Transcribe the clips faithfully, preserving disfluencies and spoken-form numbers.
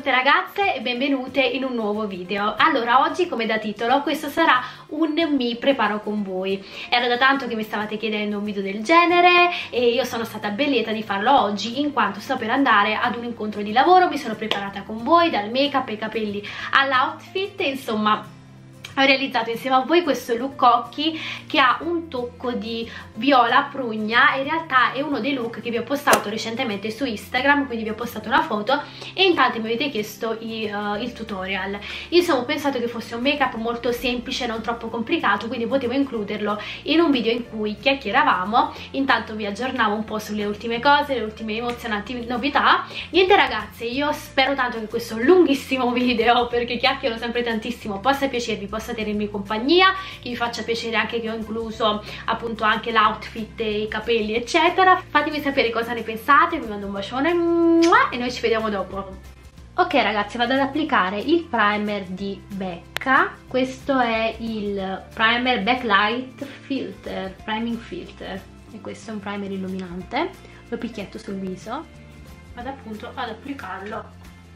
tutte ragazze e benvenute in un nuovo video. Allora, oggi come da titolo questo sarà un mi preparo con voi. Era da tanto che mi stavate chiedendo un video del genere e io sono stata ben lieta di farlo oggi, in quanto sto per andare ad un incontro di lavoro. Mi sono preparata con voi, dal make up ai capelli all'outfit, insomma ho realizzato insieme a voi questo look occhi che ha un tocco di viola prugna. In realtà è uno dei look che vi ho postato recentemente su Instagram, quindi vi ho postato una foto e in tanti mi avete chiesto i, uh, il tutorial. Insomma, ho pensato che fosse un make up molto semplice, non troppo complicato, quindi potevo includerlo in un video in cui chiacchieravamo. Intanto vi aggiornavo un po' sulle ultime cose, le ultime emozionanti novità. Niente ragazze, io spero tanto che questo lunghissimo video, perché chiacchiero sempre tantissimo, possa piacervi, possa tenermi compagnia, che vi faccia piacere anche che ho incluso appunto anche l'outfit e i capelli eccetera. Fatemi sapere cosa ne pensate, vi mando un bacione e noi ci vediamo dopo. Ok ragazzi, vado ad applicare il primer di Becca. Questo è il primer Backlight Filter, Priming Filter, e questo è un primer illuminante. Lo picchietto sul viso, vado appunto ad applicarlo.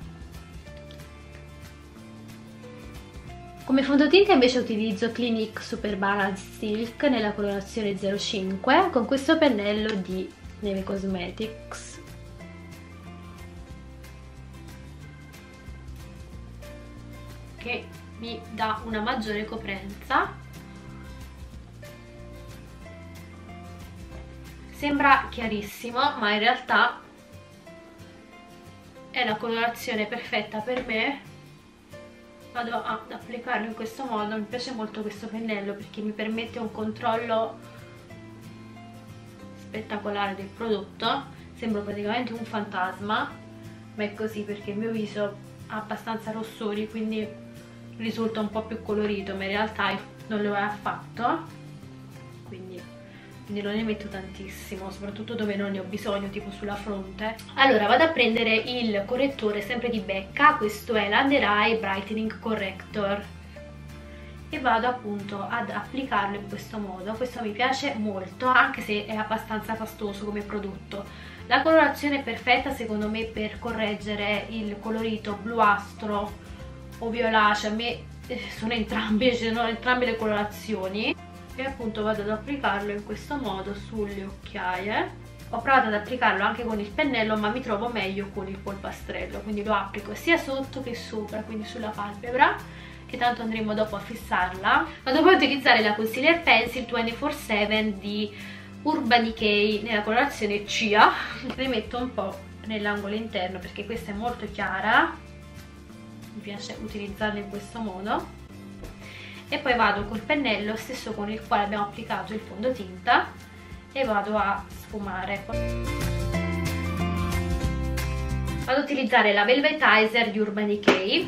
Come fondotinta invece utilizzo Clinique Super Balance Silk nella colorazione zero cinque con questo pennello di Neve Cosmetics. Che mi dà una maggiore coprenza. Sembra chiarissimo, ma in realtà è la colorazione perfetta per me. Vado ad applicarlo in questo modo. Mi piace molto questo pennello perché mi permette un controllo spettacolare del prodotto. Sembro praticamente un fantasma, ma è così perché il mio viso ha abbastanza rossori, quindi risulta un po' più colorito, ma in realtà non lo è affatto, quindi quindi non ne metto tantissimo, soprattutto dove non ne ho bisogno, tipo sulla fronte. Allora vado a prendere il correttore sempre di Becca, questo è l'Under Eye Brightening Corrector, e vado appunto ad applicarlo in questo modo. Questo mi piace molto, anche se è abbastanza fastoso come prodotto. La colorazione è perfetta secondo me per correggere il colorito bluastro o violaceo. A me sono entrambe, sono entrambe le colorazioni. E appunto vado ad applicarlo in questo modo sulle occhiaie. Ho provato ad applicarlo anche con il pennello, ma mi trovo meglio con il polpastrello, quindi lo applico sia sotto che sopra, quindi sulla palpebra, che tanto andremo dopo a fissarla. Vado poi a utilizzare la Concealer Pencil ventiquattro sette di Urban Decay nella colorazione Cia. Ne metto un po' nell'angolo interno perché questa è molto chiara, mi piace utilizzarla in questo modo. E poi vado col pennello stesso con il quale abbiamo applicato il fondotinta e vado a sfumare. Vado ad utilizzare la Velvetizer di Urban Decay.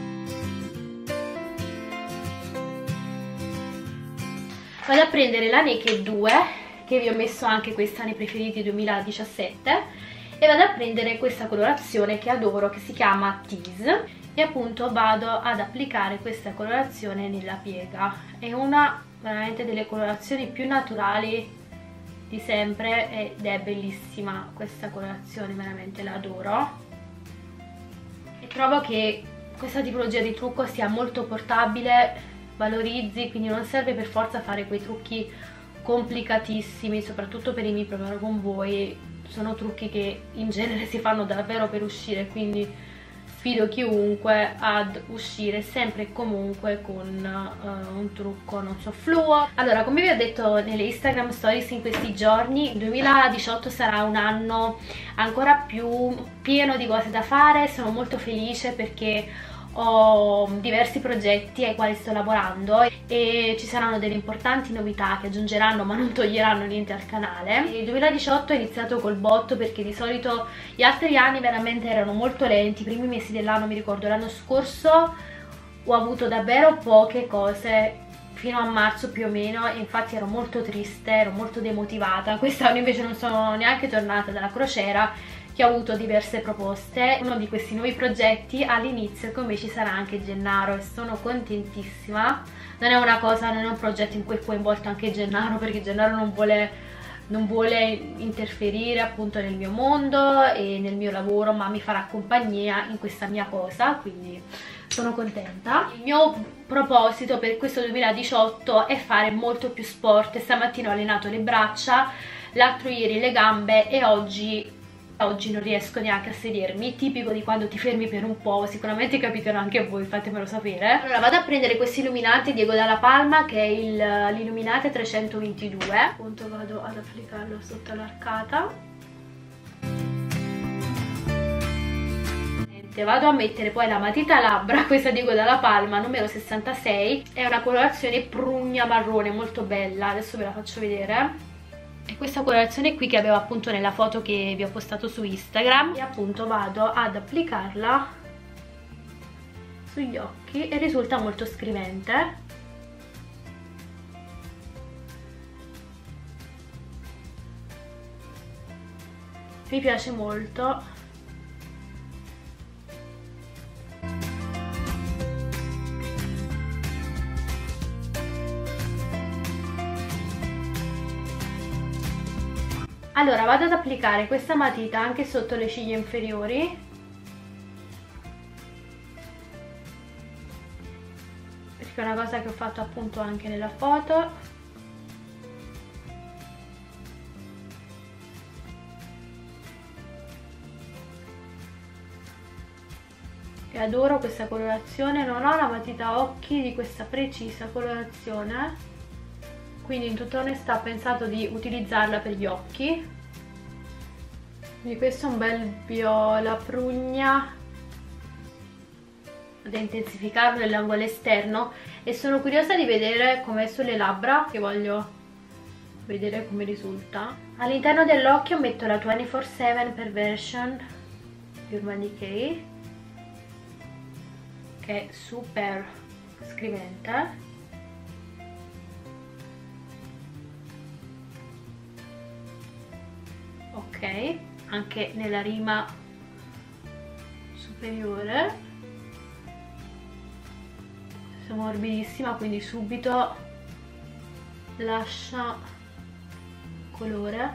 Vado a prendere la Naked due, che vi ho messo anche questa nei preferiti duemiladiciassette, e vado a prendere questa colorazione che adoro, che si chiama Tease. E appunto vado ad applicare questa colorazione nella piega. È una veramente delle colorazioni più naturali di sempre ed è bellissima questa colorazione, veramente la adoro. E trovo che questa tipologia di trucco sia molto portabile, valorizzi, quindi non serve per forza fare quei trucchi complicatissimi, soprattutto per i mi preparo con voi. Sono trucchi che in genere si fanno davvero per uscire, quindi sfido chiunque ad uscire sempre e comunque con uh, un trucco, non so, fluo. Allora, come vi ho detto nelle Instagram stories in questi giorni, il duemiladiciotto sarà un anno ancora più pieno di cose da fare. Sono molto felice perché ho diversi progetti ai quali sto lavorando e ci saranno delle importanti novità che aggiungeranno ma non toglieranno niente al canale. Il duemiladiciotto è iniziato col botto perché di solito gli altri anni veramente erano molto lenti. I primi mesi dell'anno, mi ricordo l'anno scorso, ho avuto davvero poche cose fino a marzo più o meno, e infatti ero molto triste, ero molto demotivata. Quest'anno invece non sono neanche tornata dalla crociera, che ho avuto diverse proposte. Uno di questi nuovi progetti all'inizio con me ci sarà anche Gennaro e sono contentissima. Non è una cosa, non è un progetto in cui è coinvolto anche Gennaro, perché Gennaro non vuole non vuole interferire appunto nel mio mondo e nel mio lavoro, ma mi farà compagnia in questa mia cosa, quindi sono contenta. Il mio proposito per questo duemiladiciotto è fare molto più sport. Stamattina ho allenato le braccia, l'altro ieri le gambe e oggi Oggi non riesco neanche a sedermi, tipico di quando ti fermi per un po', sicuramente capitano anche a voi, fatemelo sapere. Allora vado a prendere questo illuminante Diego Dalla Palma, che è l'illuminante trecentoventidue, appunto vado ad applicarlo sotto l'arcata. Vado a mettere poi la matita labbra, questa Diego Dalla Palma numero sessantasei, è una colorazione prugna marrone molto bella, adesso ve la faccio vedere. E questa colorazione qui che avevo appunto nella foto che vi ho postato su Instagram, e appunto vado ad applicarla sugli occhi e risulta molto scrivente. Mi piace molto. Allora vado ad applicare questa matita anche sotto le ciglia inferiori, perché è una cosa che ho fatto appunto anche nella foto. E adoro questa colorazione, non ho la matita occhi di questa precisa colorazione, quindi in tutta onestà ho pensato di utilizzarla per gli occhi. Quindi questo è un bel viola prugna ad intensificarlo nell'angolo esterno, e sono curiosa di vedere com'è sulle labbra, che voglio vedere come risulta. All'interno dell'occhio metto la ventiquattro sette Perversion di Urban Decay, che è super scrivente. Ok, anche nella rima superiore, è morbidissima, quindi subito lascia colore.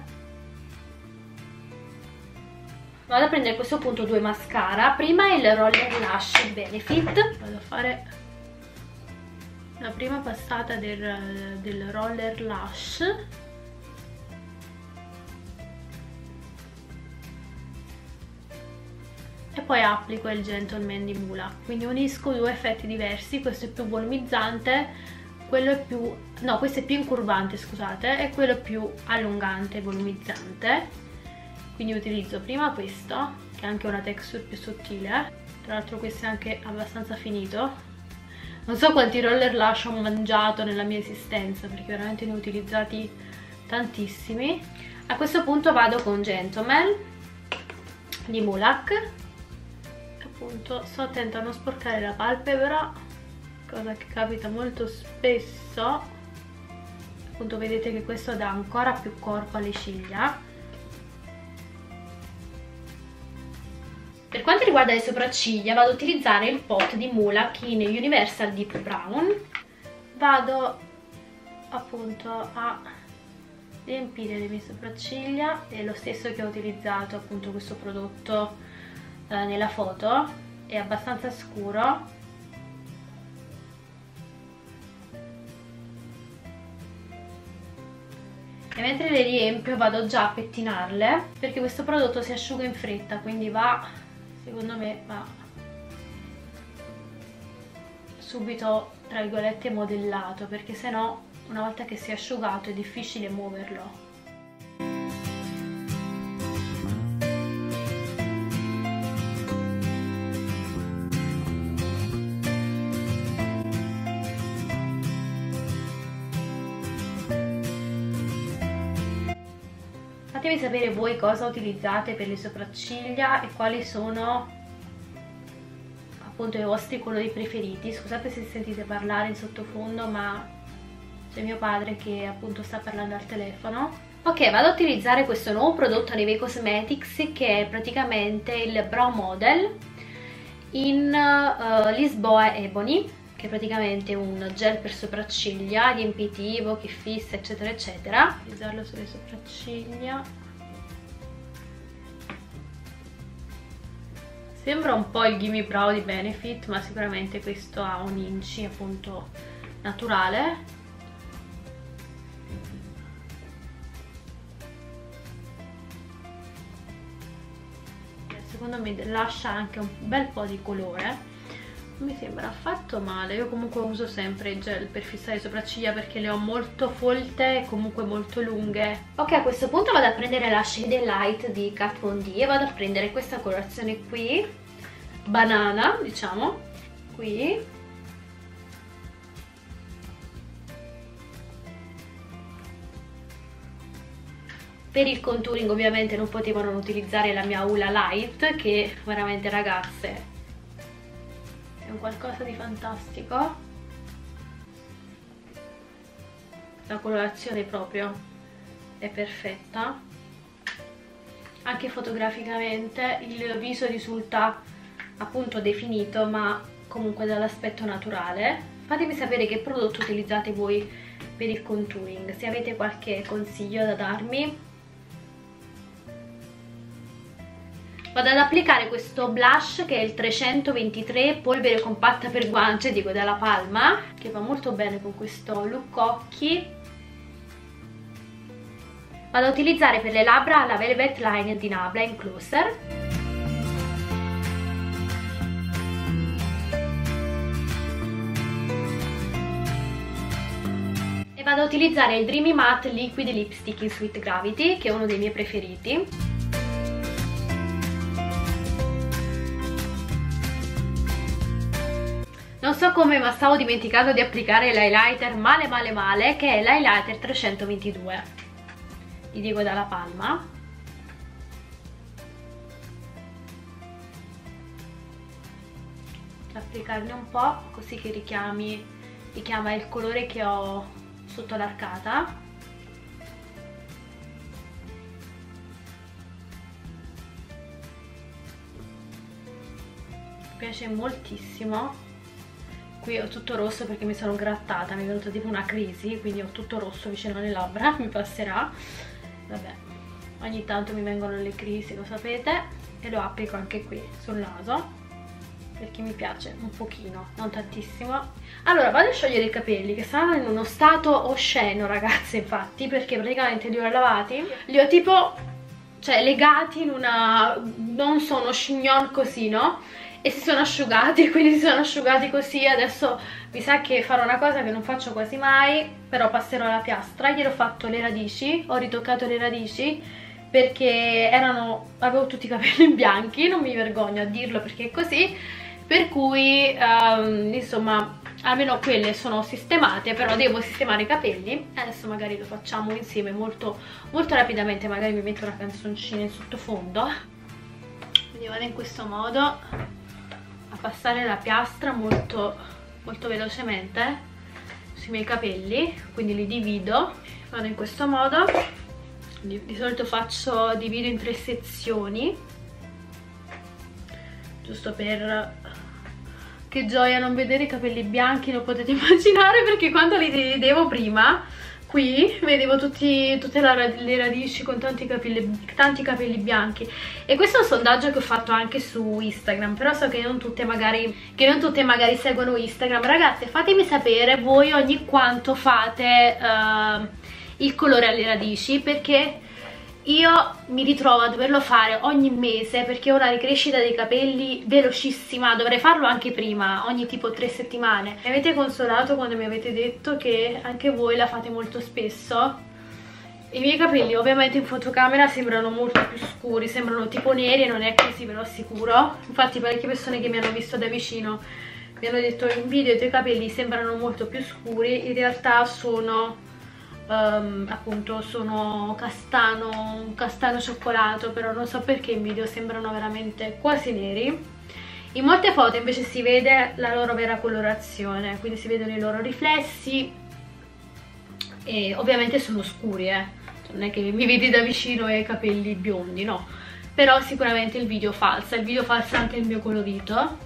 Vado a prendere a questo punto due mascara. Prima il Roller Lash Benefit, vado a fare la prima passata del, del Roller Lash. E poi applico il Gentleman di Mula, quindi unisco due effetti diversi. Questo è più volumizzante, quello è più, no, questo è più incurvante, scusate, e quello è più allungante e volumizzante. Quindi utilizzo prima questo, che ha anche una texture più sottile, tra l'altro questo è anche abbastanza finito. Non so quanti roller lash ho mangiato nella mia esistenza, perché veramente ne ho utilizzati tantissimi. A questo punto vado con Gentleman di Mulac. Appunto sto attenta a non sporcare la palpebra, cosa che capita molto spesso. Appunto vedete che questo dà ancora più corpo alle ciglia. Per quanto riguarda le sopracciglia vado ad utilizzare il pot di Mulac in Universal Deep Brown. Vado appunto a riempire le mie sopracciglia, è lo stesso che ho utilizzato appunto questo prodotto nella foto, è abbastanza scuro. E mentre le riempio vado già a pettinarle, perché questo prodotto si asciuga in fretta, quindi va, secondo me va subito tra virgolette modellato, perché sennò una volta che si è asciugato è difficile muoverlo. Fatemi sapere voi cosa utilizzate per le sopracciglia e quali sono appunto i vostri colori preferiti. Scusate se sentite parlare in sottofondo, ma c'è mio padre che appunto sta parlando al telefono. Ok, vado ad utilizzare questo nuovo prodotto Nivea Cosmetics, che è praticamente il Brow Model in uh, Lisboa Ebony, che che è praticamente un gel per sopracciglia riempitivo che fissa eccetera eccetera. Utilizzarlo sulle sopracciglia. Sembra un po' il Gimme Brow di Benefit, ma sicuramente questo ha un inci appunto naturale. Secondo me lascia anche un bel po' di colore, non mi sembra affatto male. Io comunque uso sempre il gel per fissare le sopracciglia perché le ho molto folte e comunque molto lunghe. Ok, a questo punto vado a prendere la Shade Light di Kat Von D e vado a prendere questa colorazione qui, banana diciamo, qui. Per il contouring ovviamente non potevo non utilizzare la mia Hoola Light, che veramente ragazze è un qualcosa di fantastico. La colorazione proprio è perfetta, anche fotograficamente il viso risulta appunto definito ma comunque dall'aspetto naturale. Fatemi sapere che prodotto utilizzate voi per il contouring, se avete qualche consiglio da darmi. Vado ad applicare questo blush che è il trecentoventitré polvere compatta per guance di Della Palma, che va molto bene con questo look occhi. Vado ad utilizzare per le labbra la Velvet Line di Nabla in Closer. E vado ad utilizzare il Dreamy Matte Liquid Lipstick in Sweet Gravity, che è uno dei miei preferiti. Non so come, ma stavo dimenticando di applicare l'highlighter male male male, che è l'highlighter trecentoventidue di Diego Della Palma. Applicarne un po' così che richiami, richiama il colore che ho sotto l'arcata. Mi piace moltissimo. Qui ho tutto rosso perché mi sono grattata, mi è venuta tipo una crisi, quindi ho tutto rosso vicino alle labbra, mi passerà. Vabbè, ogni tanto mi vengono le crisi, lo sapete, e lo applico anche qui sul naso perché mi piace un pochino, non tantissimo. Allora vado a sciogliere i capelli che stanno in uno stato osceno, ragazze, infatti, perché praticamente li ho lavati, li ho tipo, cioè, legati in una, non so, uno chignon così, no? E si sono asciugati, quindi si sono asciugati così. Adesso mi sa che farò una cosa che non faccio quasi mai, però passerò alla piastra. Ieri ho fatto le radici, ho ritoccato le radici perché erano, avevo tutti i capelli bianchi, non mi vergogno a dirlo perché è così, per cui um, insomma almeno quelle sono sistemate, però devo sistemare i capelli. Adesso magari lo facciamo insieme molto, molto rapidamente, magari mi metto una canzoncina in sottofondo. Quindi vado in questo modo a passare la piastra molto, molto velocemente sui miei capelli, quindi li divido. Vado in questo modo, di, di solito faccio, divido in tre sezioni, giusto per... Che gioia non vedere i capelli bianchi, lo potete immaginare, perché quando li vedevo prima, qui, vedevo tutti, tutte la, le radici con tanti capelli, tanti capelli bianchi. E questo è un sondaggio che ho fatto anche su Instagram, però so che non tutte magari, che non tutte magari seguono Instagram. Ragazze, fatemi sapere voi ogni quanto fate uh, il colore alle radici, perché io mi ritrovo a doverlo fare ogni mese perché ho una ricrescita dei capelli velocissima. Dovrei farlo anche prima, ogni tipo tre settimane. Mi avete consolato quando mi avete detto che anche voi la fate molto spesso. I miei capelli ovviamente in fotocamera sembrano molto più scuri, sembrano tipo neri, non è così, ve lo assicuro. Infatti parecchie persone che mi hanno visto da vicino mi hanno detto in video i tuoi capelli sembrano molto più scuri, in realtà sono... Um, appunto sono castano, un castano cioccolato, però non so perché in video sembrano veramente quasi neri. In molte foto invece si vede la loro vera colorazione, quindi si vedono i loro riflessi e ovviamente sono scuri, eh. Non è che mi vedi da vicino e i capelli biondi, no, però sicuramente il video falsa, il video falsa anche il mio colorito. Uh,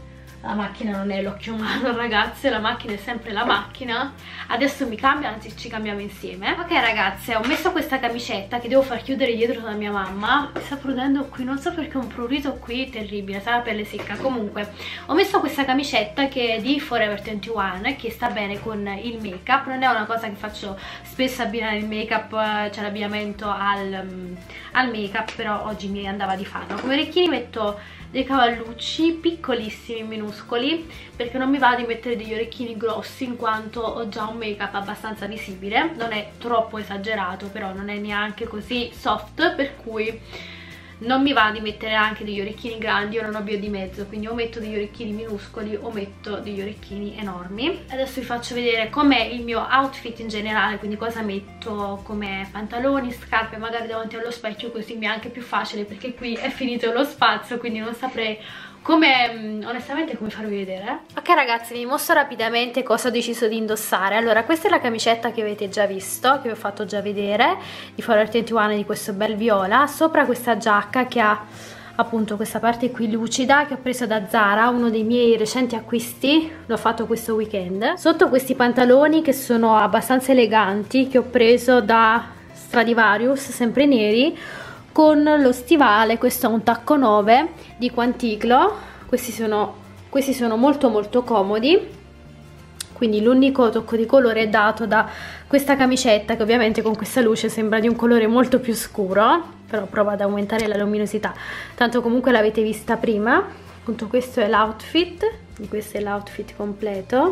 La macchina non è l'occhio umano, ragazze, la macchina è sempre la macchina. Adesso mi cambia, anzi ci cambiamo insieme. Ok ragazze, ho messo questa camicetta che devo far chiudere dietro da mia mamma. Mi sta prudendo qui, non so perché ho un prurito qui terribile, sarà pelle secca. Comunque ho messo questa camicetta che è di Forever ventuno, che sta bene con il make up. Non è una cosa che faccio spesso, abbinare il make up, cioè l'abbigliamento al, al make up, però oggi mi andava di farlo. Come orecchini metto dei cavallucci piccolissimi, minuscoli, perché non mi va di mettere degli orecchini grossi in quanto ho già un make up abbastanza visibile. Non è troppo esagerato, però non è neanche così soft, per cui non mi va di mettere anche degli orecchini grandi. Io non ho via di mezzo, quindi o metto degli orecchini minuscoli o metto degli orecchini enormi. Adesso vi faccio vedere com'è il mio outfit in generale, quindi cosa metto come pantaloni, scarpe, magari davanti allo specchio, così mi è anche più facile, perché qui è finito lo spazio, quindi non saprei come, onestamente, come farvi vedere. Ok ragazzi, vi mostro rapidamente cosa ho deciso di indossare. Allora, questa è la camicetta che avete già visto, che vi ho fatto già vedere, di Forever ventuno, di questo bel viola. Sopra questa giacca che ha appunto questa parte qui lucida, che ho preso da Zara, uno dei miei recenti acquisti, l'ho fatto questo weekend. Sotto questi pantaloni che sono abbastanza eleganti, che ho preso da Stradivarius, sempre neri, con lo stivale. Questo è un tacco nove di Quanticlo. Questi sono, questi sono molto molto comodi, quindi l'unico tocco di colore è dato da questa camicetta, che ovviamente con questa luce sembra di un colore molto più scuro, però provo ad aumentare la luminosità, tanto comunque l'avete vista prima. Appunto questo è l'outfit, questo è l'outfit completo,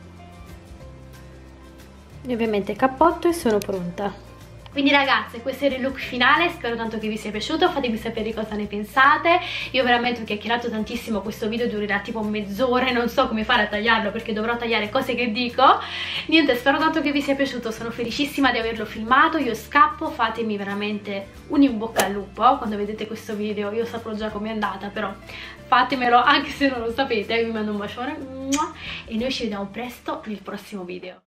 e ovviamente cappotto, e sono pronta. Quindi ragazze, questo era il look finale, spero tanto che vi sia piaciuto, fatemi sapere cosa ne pensate. Io veramente ho chiacchierato tantissimo, questo video durerà tipo mezz'ora e non so come fare a tagliarlo, perché dovrò tagliare cose che dico. Niente, spero tanto che vi sia piaciuto, sono felicissima di averlo filmato. Io scappo, fatemi veramente un in bocca al lupo quando vedete questo video. Io saprò già com'è andata, però fatemelo anche se non lo sapete. Vi mando un bacione e noi ci vediamo presto nel prossimo video.